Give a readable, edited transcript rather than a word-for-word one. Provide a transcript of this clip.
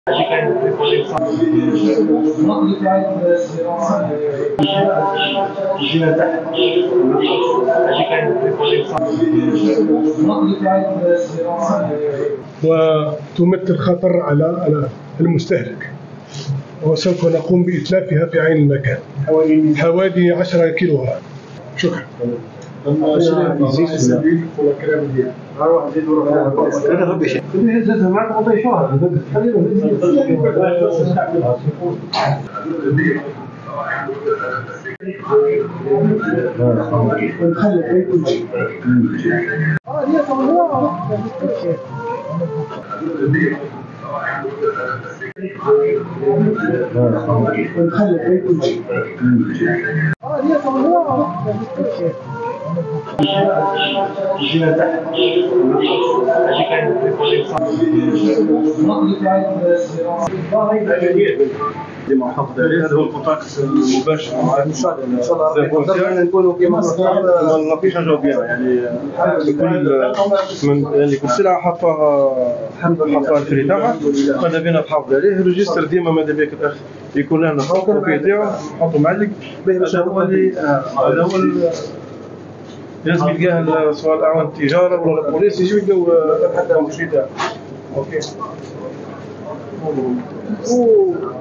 وتمثل خطر على المستهلك، وسوف نقوم بإتلافها في عين المكان حوالي 10 كيلوغرام. شكرا. محافظة عليه هذا هو الكونتاكت المباشر مع المشاهد. ان شاء الله نكونوا في مصر ما نلقيش حاجه بيها، يعني كل سلعه حطها الفري تاعها، ماذا بينا نحافظ عليه. الريجستر ديما ماذا بيك الاخ يكون لنا الكوبي تاعو نحطو معلق. هذا هو لازم يلقاه سواء الاعوان التجاره ولا البوليس يجيو يلقاو حتى المشي تاعو. اوكي.